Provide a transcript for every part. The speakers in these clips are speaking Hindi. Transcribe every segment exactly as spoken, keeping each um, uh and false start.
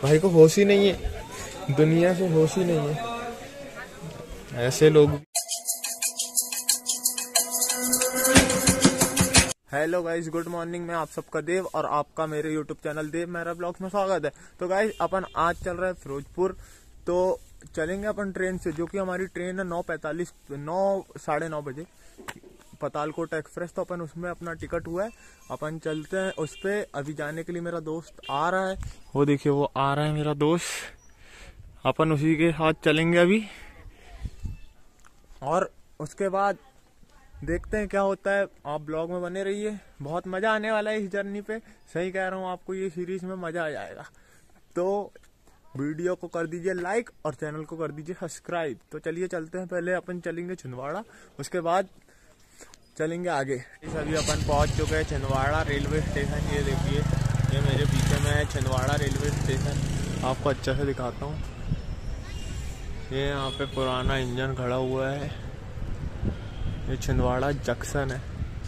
भाई को होश ही नहीं है, दुनिया से होश ही नहीं है, ऐसे लोग। Hello guys, good morning. मैं आप सबका देव और आपका मेरे यूट्यूब चैनल देव मेरा ब्लॉग्स में स्वागत है। तो गाइस अपन आज चल रहा है फिरोजपुर, तो चलेंगे अपन ट्रेन से, जो कि हमारी ट्रेन है नौ पैंतालीस नौ साढ़े नौ बजे पतालकोट एक्सप्रेस। तो अपन उसमें अपना टिकट हुआ है, अपन चलते हैं उस पर। अभी जाने के लिए मेरा दोस्त आ रहा है, वो देखिए वो आ रहा है मेरा दोस्त, अपन उसी के साथ चलेंगे अभी। और उसके बाद देखते हैं क्या होता है। आप ब्लॉग में बने रहिए, बहुत मजा आने वाला है इस जर्नी पे। सही कह रहा हूँ आपको, ये सीरीज में मजा आ जाएगा। तो वीडियो को कर दीजिए लाइक और चैनल को कर दीजिए सब्सक्राइब। तो चलिए चलते हैं, पहले अपन चलेंगे छिंदवाड़ा, उसके बाद चलेंगे आगे। अभी अपन पहुंच चुके हैं छिंदवाड़ा रेलवे स्टेशन। ये देखिए, ये मेरे पीछे में है छिंदवाड़ा रेलवे स्टेशन। आपको अच्छा से दिखाता हूँ। ये यहाँ पे पुराना इंजन खड़ा हुआ है, ये छिंदवाड़ा जंक्शन है।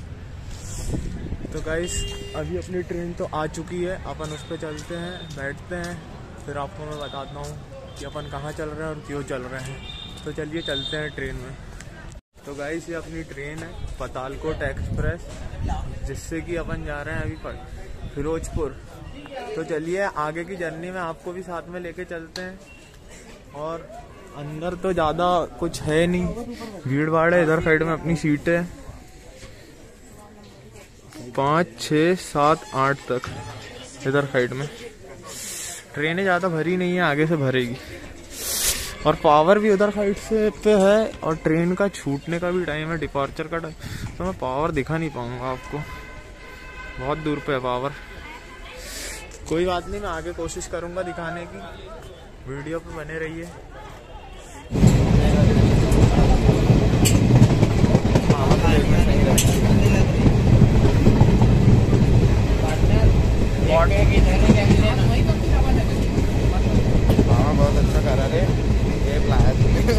तो गाइस अभी अपनी ट्रेन तो आ चुकी है, अपन उस पर चलते हैं, बैठते हैं, फिर आपको मैं बताता हूँ कि अपन कहाँ चल रहे हैं और क्यों चल रहे हैं। तो चलिए चलते हैं ट्रेन में। तो गाइस ये अपनी ट्रेन है पतालकोट एक्सप्रेस, जिससे कि अपन जा रहे हैं अभी फिरोजपुर। तो चलिए आगे की जर्नी में आपको भी साथ में लेके चलते हैं। और अंदर तो ज़्यादा कुछ है नहीं, भीड़ भाड़ है। इधर साइड में अपनी सीट है, पाँच छः सात आठ तक इधर साइड में। ट्रेनें ज़्यादा भरी नहीं है, आगे से भरेगी। और पावर भी उधर साइड से पे है, और ट्रेन का छूटने का भी टाइम है, डिपार्चर का टाइम। तो मैं पावर दिखा नहीं पाऊंगा आपको, बहुत दूर पे है पावर। कोई बात नहीं, मैं आगे कोशिश करूंगा दिखाने की। वीडियो पे बने रहिए। बहुत अच्छा करा रे, ये लाया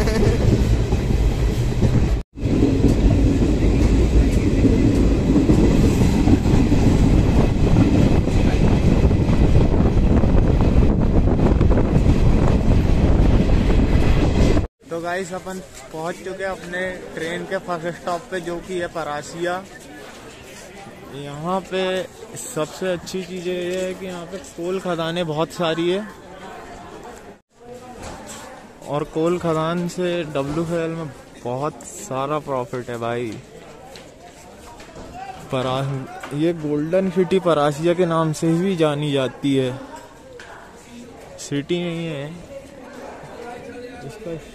तो गाइस अपन पहुंच चुके हैं अपने ट्रेन के फर्स्ट स्टॉप पे, जो कि है परासिया। यहाँ पे सबसे अच्छी चीज़ ये है कि यहाँ पे कोल खदानें बहुत सारी है, और कोल खदान से डब्ल्यू एफ एल में बहुत सारा प्रॉफिट है भाई। परा ये गोल्डन सिटी परासिया के नाम से भी जानी जाती है, सिटी नहीं है इसका।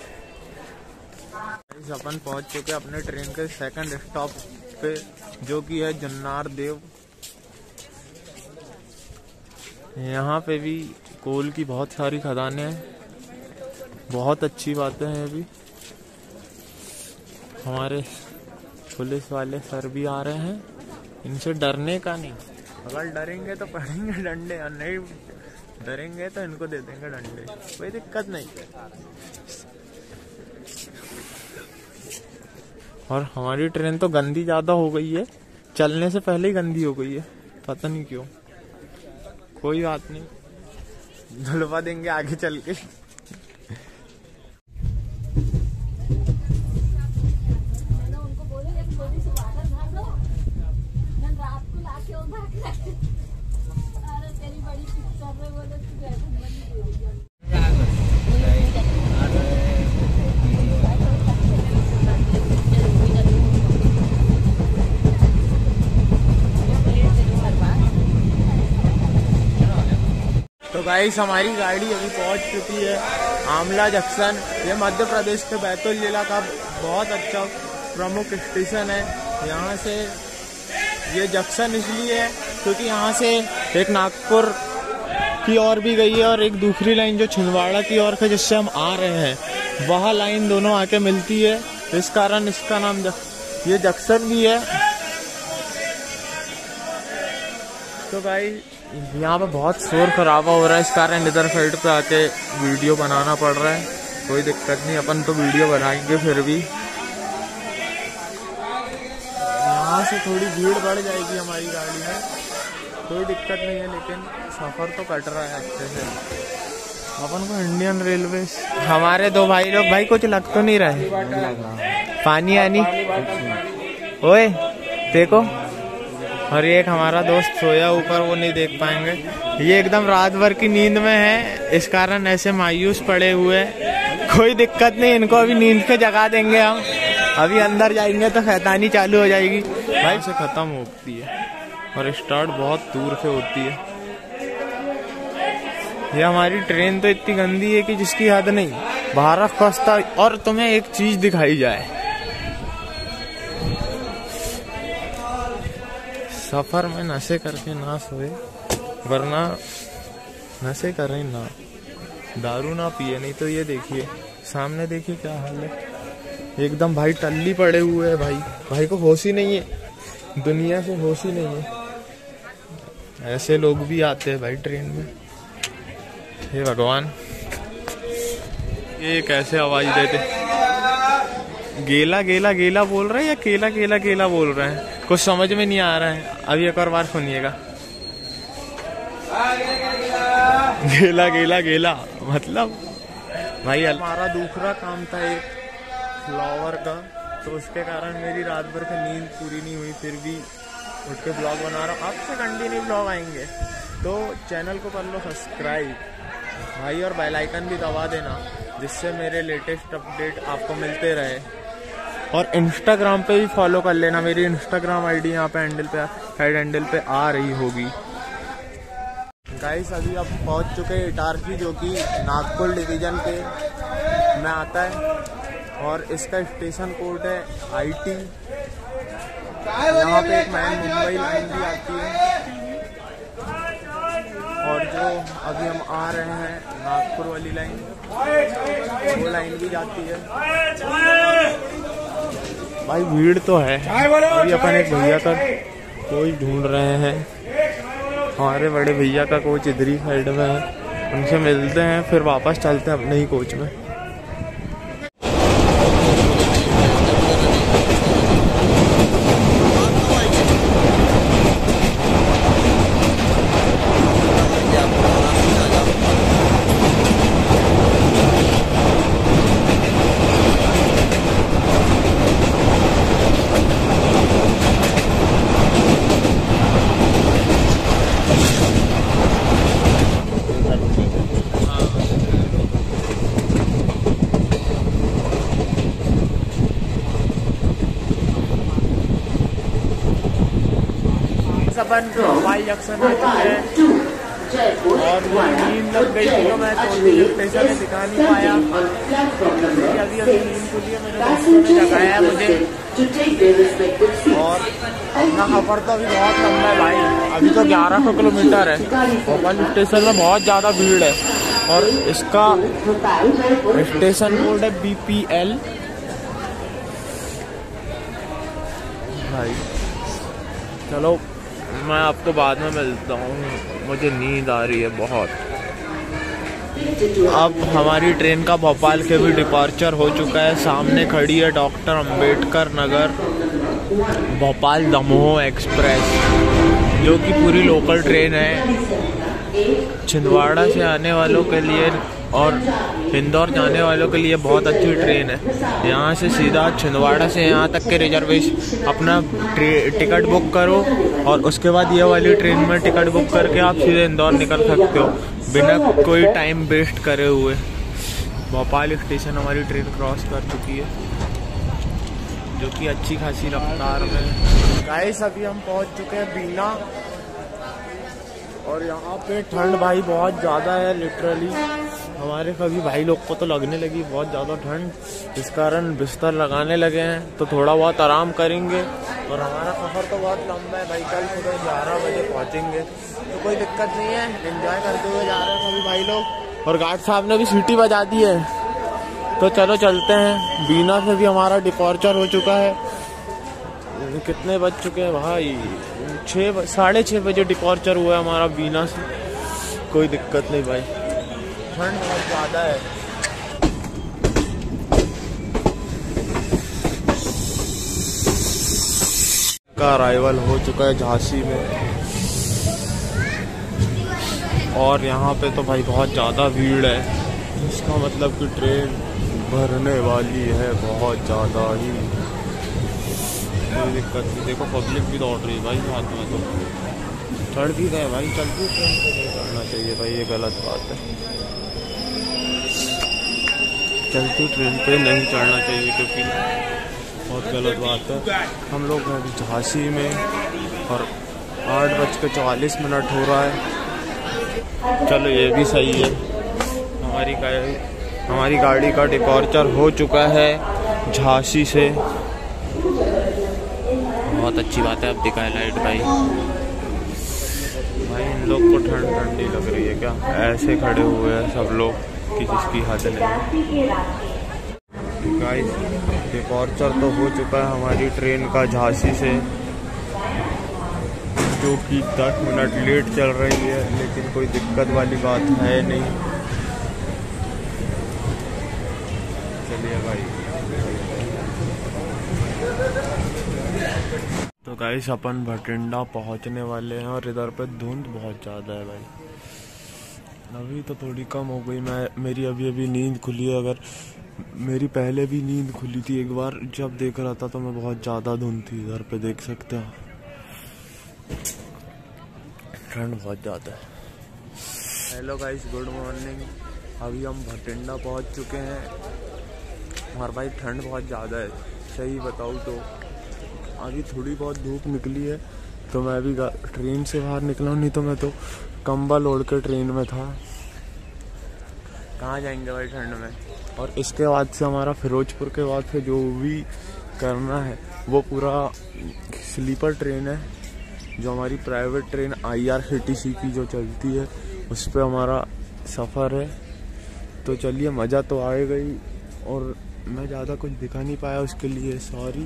अपन पहुंच चुके हैं अपने ट्रेन के सेकंड स्टॉप पे, जो कि है जुन्नार देव। यहाँ पे भी कोल की बहुत सारी खदानें हैं, बहुत अच्छी बातें हैं। अभी हमारे पुलिस वाले सर भी आ रहे हैं, इनसे डरने का नहीं। अगर डरेंगे तो पड़ेंगे डंडे, और नहीं डरेंगे तो इनको दे देंगे डंडे, कोई दिक्कत नहीं। और हमारी ट्रेन तो गंदी ज़्यादा हो गई है, चलने से पहले ही गंदी हो गई है, पता नहीं क्यों। कोई बात नहीं, धुलवा देंगे आगे चल के। तो गाइस हमारी गाड़ी अभी पहुंच चुकी है आमला जंक्शन। ये मध्य प्रदेश के बैतूल जिला का बहुत अच्छा प्रमुख स्टेशन है। यहाँ से ये जंक्शन इसलिए है क्योंकि यहाँ से एक नागपुर की ओर भी गई है, और एक दूसरी लाइन जो छिंदवाड़ा की ओर है जिससे हम आ रहे हैं, वह लाइन दोनों आके मिलती है। इस कारण इसका नाम ये जंक्शन भी है। तो भाई यहाँ पे बहुत शोर खराबा हो रहा है, इस कारण इधर साइड पे आके वीडियो बनाना पड़ रहा है। कोई दिक्कत नहीं, अपन तो वीडियो बनाएंगे फिर भी। यहाँ से थोड़ी भीड़ बढ़ जाएगी हमारी गाड़ी में, कोई दिक्कत नहीं है, लेकिन सफ़र तो कट रहा है अच्छे से। अपन को इंडियन रेलवे। हमारे दो भाई लोग, भाई कुछ लग तो नहीं रहे, पानी आनी ओए देखो। और एक हमारा दोस्त सोया ऊपर, वो नहीं देख पाएंगे। ये एकदम रात भर की नींद में है, इस कारण ऐसे मायूस पड़े हुए। कोई दिक्कत नहीं, इनको अभी नींद पे जगा देंगे हम। अभी अंदर जाएंगे तो शैतानी चालू हो जाएगी। भाई से खत्म होती है और स्टार्ट बहुत दूर से होती है। ये हमारी ट्रेन तो इतनी गंदी है कि जिसकी हद नहीं। भारत खस्ता। और तुम्हें एक चीज दिखाई जाए, सफर में नशे करके ना सोए, वरना नशे करें ना, दारू ना पिए। नहीं तो ये देखिए सामने, देखिए क्या हाल है, एकदम भाई टल्ली पड़े हुए है। भाई भाई को होश ही नहीं है, दुनिया से होश ही नहीं है। ऐसे लोग भी आते हैं भाई ट्रेन में। हे भगवान, ये कैसे आवाज देते, गेला गेला गेला बोल रहे हैं या केला केला केला बोल रहे हैं, कुछ समझ में नहीं आ रहा है। अभी एक और बार सुनिएगा, गेला गेला गेला मतलब भाई। हमारा दूसरा काम था एक फ्लावर का, तो उसके कारण मेरी रात भर की नींद पूरी नहीं हुई। फिर भी उठ के ब्लॉग बना रहा हूँ। आपसे कंटिन्यू ब्लॉग आएंगे, तो चैनल को कर लो सब्सक्राइब भाई, और बेल आइकन भी दबा देना, जिससे मेरे लेटेस्ट अपडेट आपको मिलते रहे। और इंस्टाग्राम पे भी फॉलो कर लेना, मेरी इंस्टाग्राम आईडी यहाँ पे हैंडल पे हेड हैंडल पे आ रही होगी। गाइस अभी आप पहुँच चुके हैं इटारसी, जो कि नागपुर डिवीजन के में आता है, और इसका स्टेशन कोड है आई टी। यहाँ पे एक मैन मुंबई लाइन भी आती है, और जो अभी हम आ रहे हैं नागपुर वाली लाइन, वो लाइन भी जाती है। भाई भीड़ तो है। अभी अपन एक भैया का कोच ढूंढ रहे हैं, हमारे बड़े भैया का कोच इधर ही साइड में है, उनसे मिलते हैं फिर वापस चलते हैं अपने ही कोच में। अपन भोपाल जंक्शन आ चुके हैं, और नींद लग गई थी तो मैं स्टेशन में दिखा नहीं पाया। अभी अभी नींद खुली है, मेरे दोस्तों ने जगाया है मुझे। और अपना सफर तो अभी बहुत लंबा है भाई, अभी तो ग्यारह सौ किलोमीटर है। भोपाल स्टेशन में बहुत ज़्यादा भीड़ है, और इसका स्टेशन कोड है बी पी एल। भाई चलो मैं आपको बाद में मिलता हूँ, मुझे नींद आ रही है बहुत। अब हमारी ट्रेन का भोपाल के भी डिपार्चर हो चुका है। सामने खड़ी है डॉक्टर अंबेडकर नगर भोपाल दमोह एक्सप्रेस, जो कि पूरी लोकल ट्रेन है। छिंदवाड़ा से आने वालों के लिए और इंदौर जाने वालों के लिए बहुत अच्छी ट्रेन है। यहाँ से सीधा छिंदवाड़ा से यहाँ तक के रिजर्वेशन अपना टिकट बुक करो, और उसके बाद ये वाली ट्रेन में टिकट बुक करके आप सीधे इंदौर निकल सकते हो बिना कोई टाइम वेस्ट करे हुए। भोपाल स्टेशन हमारी ट्रेन क्रॉस कर चुकी है, जो कि अच्छी खासी रफ्तार में। गाइस अभी हम पहुँच चुके हैं बीना, और यहाँ पे ठंड भाई बहुत ज़्यादा है। लिटरली हमारे कभी भाई लोग को तो लगने लगी बहुत ज़्यादा ठंड, इस कारण बिस्तर लगाने लगे हैं, तो थोड़ा बहुत आराम करेंगे। और हमारा सफ़र तो बहुत लंबा है भाई, कल सुबह ग्यारह बजे पहुँचेंगे, तो कोई दिक्कत नहीं है, एंजॉय करते हुए जा रहे हैं सभी भाई लोग। और गार्ड साहब ने भी सीटी बजा दी है, तो चलो चलते हैं। बीना से भी हमारा डिपार्चर हो चुका है। कितने बज चुके हैं भाई, छः साढ़े छः बजे डिपार्चर हुआ है हमारा बीना से। कोई दिक्कत नहीं भाई, ठंड बहुत ज़्यादा है। का अराइवल हो चुका है झांसी में। और यहाँ पे तो भाई बहुत ज़्यादा भीड़ है, इसका मतलब कि ट्रेन भरने वाली है बहुत ज़्यादा ही। कोई दिक्कत नहीं, देखो पब्लिक भी दौड़ रही है भाई साथ में, तो चढ़ भी गए भाई। चलती ट्रेन पे नहीं चढ़ना चाहिए भाई, ये गलत बात है। चलती ट्रेन पे नहीं चढ़ना चाहिए क्योंकि बहुत गलत बात है। हम लोग हैं झांसी में और आठ बज के चवालीस मिनट हो रहा है। चलो ये भी सही है, हमारी गाड़ी हमारी गाड़ी का डिपार्चर हो चुका है झांसी से। बहुत अच्छी बात है, अब दिखाए लाइट भाई। भाई इन लोग को ठंड ठंडी लग रही है क्या? ऐसे खड़े हुए हैं सब लोग कि जिसकी हद नहीं। गाइस डिपार्चर तो हो चुका है हमारी ट्रेन का झांसी से, जो कि दस मिनट लेट चल रही है, लेकिन कोई दिक्कत वाली बात है नहीं। चलिए भाई। तो गाइस अपन भटिंडा पहुंचने वाले हैं और इधर पे धुंध बहुत ज़्यादा है भाई। अभी तो थोड़ी कम हो गई, मैं मेरी अभी अभी नींद खुली है। अगर मेरी पहले भी नींद खुली थी एक बार, जब देख रहा था तो मैं बहुत ज़्यादा धुंध थी। इधर पे देख सकते हो ठंड बहुत ज़्यादा है। Hello guys, good morning. अभी हम भटिंडा पहुंच चुके हैं और भाई ठंड बहुत ज़्यादा है। सही बताऊँ तो अभी थोड़ी बहुत धूप निकली है, तो मैं अभी ट्रेन से बाहर निकला हूँ, नहीं तो मैं तो कंबल ओढ़ के ट्रेन में था। कहाँ जाएंगे भाई ठंड में। और इसके बाद से हमारा फिरोजपुर के बाद से जो भी करना है वो पूरा स्लीपर ट्रेन है, जो हमारी private train I R C T C की जो चलती है, उस पर हमारा सफ़र है। तो चलिए, मज़ा तो आएगा ही। और मैं ज़्यादा कुछ दिखा नहीं पाया, उसके लिए सॉरी।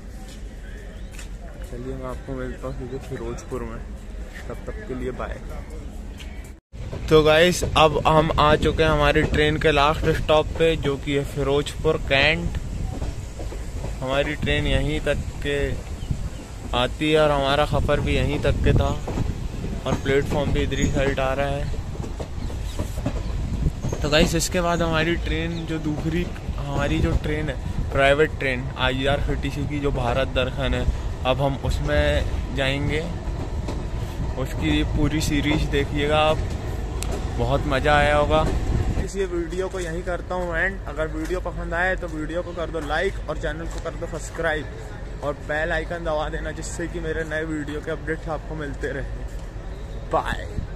चलिए मैं आपको मिलता हूँ सीधे फिरोजपुर में, तब तक के लिए बाय। तो गाइस अब हम आ चुके हैं हमारी ट्रेन के लास्ट स्टॉप पे, जो कि है फिरोजपुर कैंट। हमारी ट्रेन यहीं तक के आती है और हमारा सफ़र भी यहीं तक के था, और प्लेटफॉर्म भी इधर ही साइड आ रहा है। तो गाइस इसके बाद हमारी ट्रेन जो दूसरी हमारी जो ट्रेन है private train I R C T C की, जो भारत दर्शन है, अब हम उसमें जाएंगे। उसकी पूरी सीरीज देखिएगा आप, बहुत मज़ा आया होगा। इस ये वीडियो को यहीं करता हूँ एंड। अगर वीडियो पसंद आए तो वीडियो को कर दो लाइक और चैनल को कर दो सब्सक्राइब और बेल आइकन दबा देना, जिससे कि मेरे नए वीडियो के अपडेट्स आपको मिलते रहे। बाय।